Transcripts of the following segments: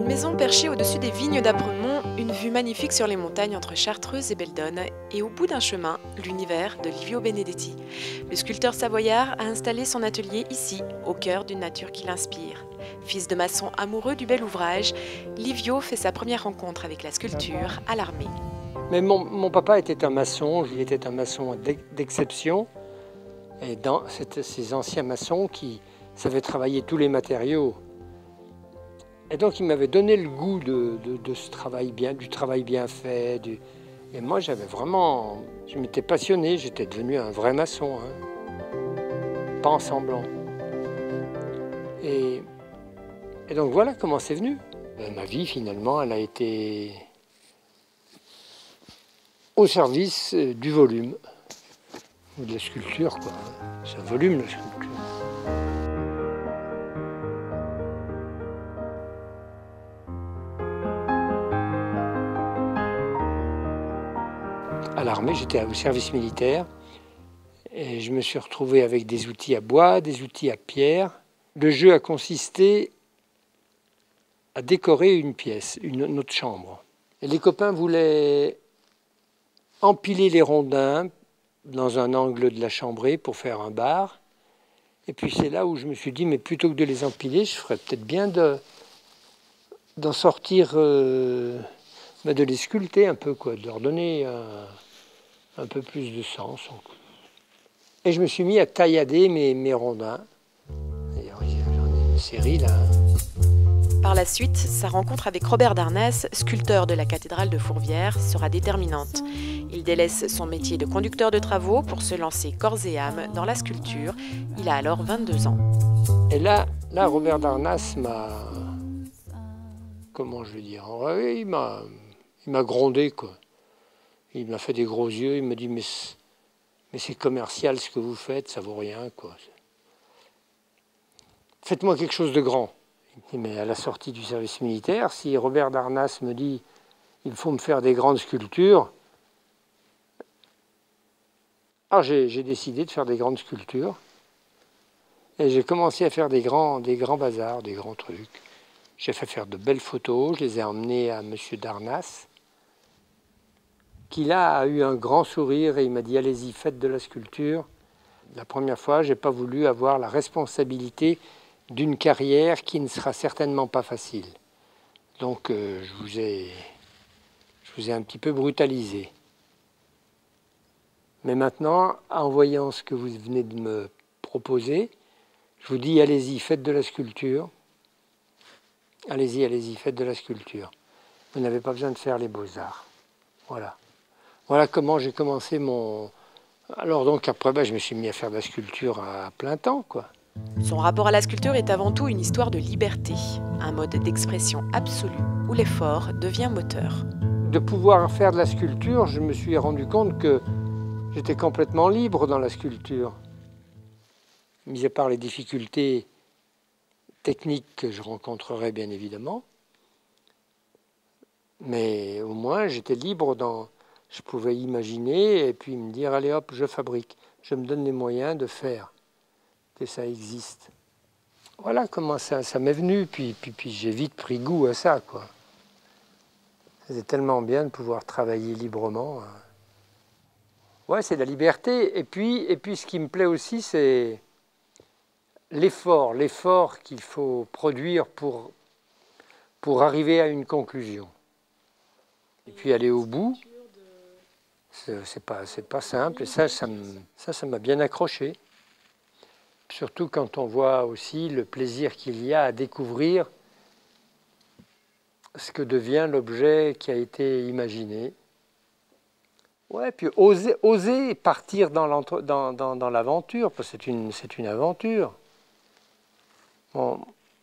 Maison perchée au-dessus des vignes d'Apremont, une vue magnifique sur les montagnes entre Chartreuse et Beldonne, et au bout d'un chemin, l'univers de Livio Benedetti. Le sculpteur savoyard a installé son atelier ici, au cœur d'une nature qui l'inspire. Fils de maçon amoureux du bel ouvrage, Livio fait sa première rencontre avec la sculpture à l'armée. Mais mon papa était un maçon, il était un maçon d'exception. Et ces anciens maçons qui savaient travailler tous les matériaux. Et donc il m'avait donné le goût de ce travail du travail bien fait. Et moi je m'étais passionné, j'étais devenu un vrai maçon, pas en semblant. Et donc voilà comment c'est venu. Ma vie finalement, elle a été au service du volume, ou de la sculpture, quoi. C'est un volume, la sculpture. À l'armée, j'étais au service militaire et je me suis retrouvé avec des outils à bois, des outils à pierre. Le jeu a consisté à décorer une pièce, notre chambre. Et les copains voulaient empiler les rondins dans un angle de la chambrée pour faire un bar. Et puis c'est là où je me suis dit, mais plutôt que de les empiler, je ferais peut-être bien d'en sortir, de les sculpter un peu, quoi, de leur donner un peu plus de sens. Et je me suis mis à taillader mes rondins. D'ailleurs, j'en ai une série là. Par la suite, sa rencontre avec Robert Darnas, sculpteur de la cathédrale de Fourvière, sera déterminante. Il délaisse son métier de conducteur de travaux pour se lancer corps et âme dans la sculpture. Il a alors 22 ans. Et là Robert Darnas m'a... Comment je vais dire? Il m'a grondé, quoi. Il m'a fait des gros yeux, il m'a dit mais c'est commercial ce que vous faites, ça vaut rien, quoi. Faites-moi quelque chose de grand. Mais à la sortie du service militaire, si Robert Darnas me dit il faut me faire des grandes sculptures, alors j'ai décidé de faire des grandes sculptures. Et j'ai commencé à faire des grands bazars, des grands trucs. J'ai fait faire de belles photos, je les ai emmenées à M. Darnas, qui là a eu un grand sourire et il m'a dit allez-y, faites de la sculpture. La première fois, je n'ai pas voulu avoir la responsabilité d'une carrière qui ne sera certainement pas facile. Donc je vous ai un petit peu brutalisé. Mais maintenant, en voyant ce que vous venez de me proposer, je vous dis allez-y, faites de la sculpture. Allez-y, faites de la sculpture. Vous n'avez pas besoin de faire les beaux-arts. Voilà. Voilà comment j'ai commencé mon... Alors donc après, je me suis mis à faire de la sculpture à plein temps, quoi. Son rapport à la sculpture est avant tout une histoire de liberté, un mode d'expression absolu où l'effort devient moteur. De pouvoir faire de la sculpture, je me suis rendu compte que j'étais complètement libre dans la sculpture. Mis à part les difficultés techniques que je rencontrerais bien évidemment, mais au moins j'étais libre je pouvais imaginer et puis me dire allez hop, je fabrique, je me donne les moyens de faire que ça existe. Voilà comment ça m'est venu, puis j'ai vite pris goût à ça, quoi. C'était tellement bien de pouvoir travailler librement. Ouais, c'est la liberté. Et puis ce qui me plaît aussi, c'est l'effort qu'il faut produire pour arriver à une conclusion. Et puis aller au bout, c'est pas simple. Et ça m'a bien accroché. Surtout quand on voit aussi le plaisir qu'il y a à découvrir ce que devient l'objet qui a été imaginé. Ouais, puis oser partir dans l'aventure, parce que c'est une aventure. Bon,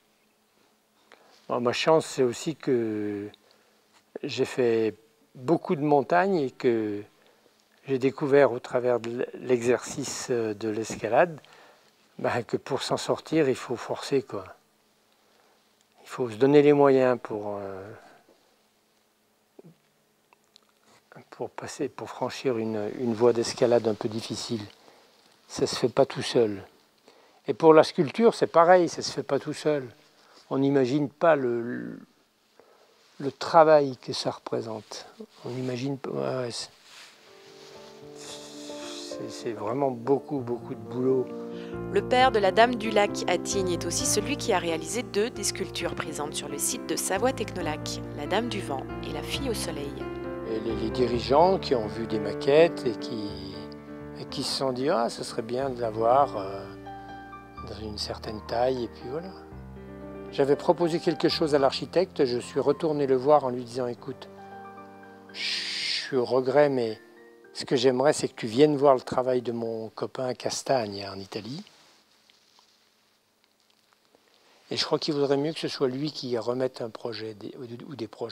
ma chance, c'est aussi que j'ai fait beaucoup de montagnes et que j'ai découvert au travers de l'exercice de l'escalade que pour s'en sortir, il faut forcer, quoi. Il faut se donner les moyens pour franchir une voie d'escalade un peu difficile. Ça ne se fait pas tout seul. Et pour la sculpture, c'est pareil, ça ne se fait pas tout seul. On n'imagine pas le travail que ça représente. On imagine pas. Ouais, c'est vraiment beaucoup de boulot. Le père de la Dame du Lac à Tignes est aussi celui qui a réalisé 2 des sculptures présentes sur le site de Savoie Technolac, la Dame du Vent et la Fille au Soleil. Et les dirigeants qui ont vu des maquettes et qui se sont dit « Ah, ce serait bien de l'avoir dans une certaine taille » et puis voilà. J'avais proposé quelque chose à l'architecte, je suis retourné le voir en lui disant « Écoute, je suis au regret, mais ce que j'aimerais, c'est que tu viennes voir le travail de mon copain Castagne en Italie. Et je crois qu'il vaudrait mieux que ce soit lui qui remette un projet ou des projets. »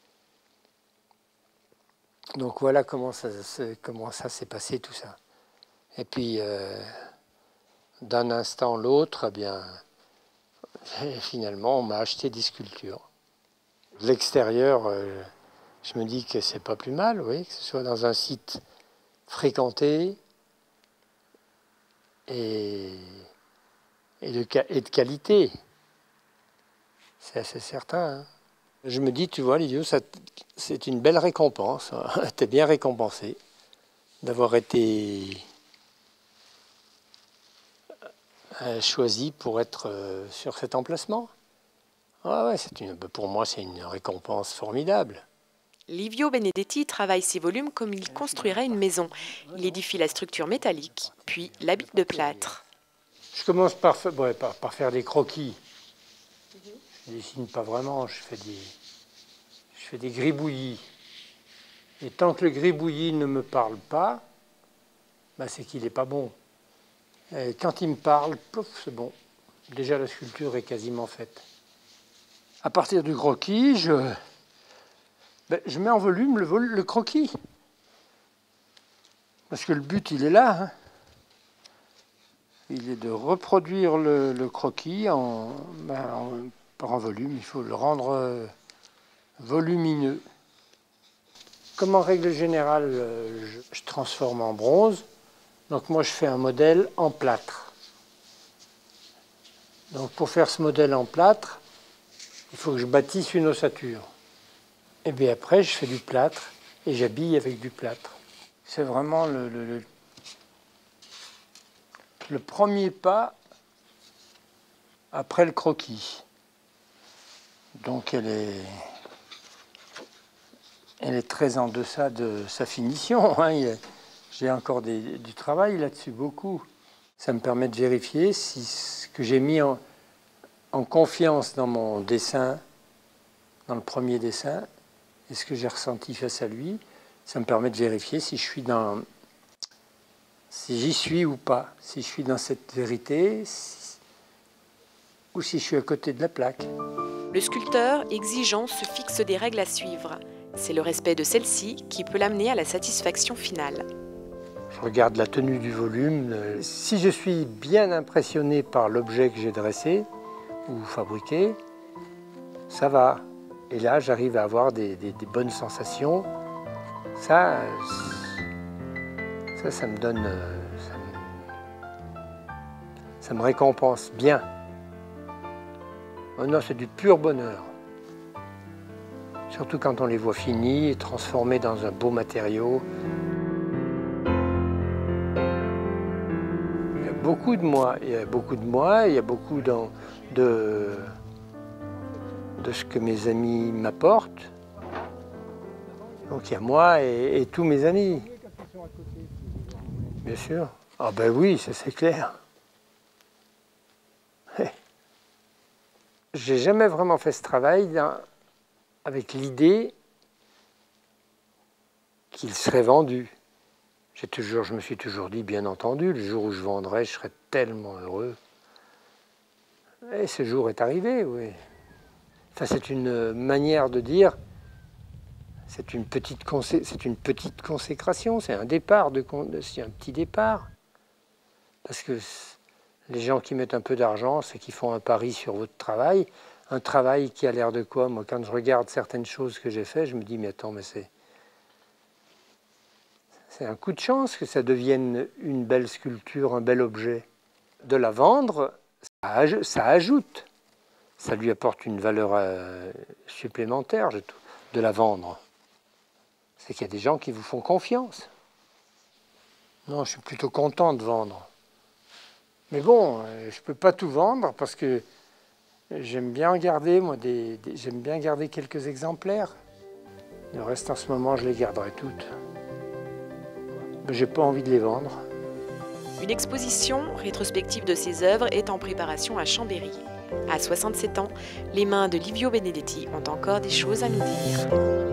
Donc voilà comment ça s'est passé tout ça. Et puis, d'un instant à l'autre, eh bien, finalement, on m'a acheté des sculptures. L'extérieur, je me dis que c'est pas plus mal, oui, que ce soit dans un site fréquenté et de qualité. C'est assez certain. Hein. Je me dis, tu vois, Livio, c'est une belle récompense. T'es bien récompensé d'avoir été choisi pour être sur cet emplacement. Ah ouais, pour moi, c'est une récompense formidable. Livio Benedetti travaille ses volumes comme il construirait une maison. Il édifie la structure métallique, puis l'habite de plâtre. Je commence par faire des croquis. Je ne dessine pas vraiment, je fais des gribouillis. Et tant que le gribouillis ne me parle pas, ben c'est qu'il n'est pas bon. Et quand il me parle, pouf, c'est bon. Déjà, la sculpture est quasiment faite. À partir du croquis, je mets en volume le croquis. Parce que le but, il est là. Hein. Il est de reproduire le croquis en volume. Il faut le rendre volumineux. Comme en règle générale, je transforme en bronze. Donc moi, je fais un modèle en plâtre. Donc pour faire ce modèle en plâtre, il faut que je bâtisse une ossature. Et bien après, je fais du plâtre et j'habille avec du plâtre. C'est vraiment le premier pas après le croquis. Donc elle est très en deçà de sa finition. Hein. J'ai encore du travail là-dessus, beaucoup. Ça me permet de vérifier si ce que j'ai mis en confiance dans mon dessin, dans le premier dessin, et ce que j'ai ressenti face à lui, ça me permet de vérifier si j'y suis ou pas, si je suis dans cette vérité, ou si je suis à côté de la plaque. Le sculpteur exigeant se fixe des règles à suivre. C'est le respect de celles-ci qui peut l'amener à la satisfaction finale. Je regarde la tenue du volume. Si je suis bien impressionné par l'objet que j'ai dressé ou fabriqué, ça va. Et là, j'arrive à avoir des bonnes sensations. Ça me donne... ça me récompense bien. Oh non, c'est du pur bonheur. Surtout quand on les voit finis, transformés dans un beau matériau. Il y a beaucoup de moi, il y a beaucoup de ce que mes amis m'apportent. Donc il y a moi et tous mes amis. Bien sûr. Ah ben oui, ça c'est clair. J'ai jamais vraiment fait ce travail avec l'idée qu'il serait vendu. Je me suis toujours dit, bien entendu, le jour où je vendrai, je serai tellement heureux. Et ce jour est arrivé, oui. Enfin, c'est une manière de dire, c'est une petite consécration, c'est un départ, c'est un petit départ. Parce que les gens qui mettent un peu d'argent, c'est qu'ils font un pari sur votre travail. Un travail qui a l'air de quoi? Moi, quand je regarde certaines choses que j'ai faites, je me dis, mais attends, mais c'est un coup de chance que ça devienne une belle sculpture, un bel objet. De la vendre, ça ajoute. ça lui apporte une valeur supplémentaire de la vendre. C'est qu'il y a des gens qui vous font confiance. Non, je suis plutôt content de vendre. Mais bon, je ne peux pas tout vendre parce que j'aime bien garder, j'aime bien garder quelques exemplaires. Le reste, en ce moment, je les garderai toutes. Mais j'ai pas envie de les vendre. Une exposition rétrospective de ses œuvres est en préparation à Chambéry. À 67 ans, les mains de Livio Benedetti ont encore des choses à nous dire.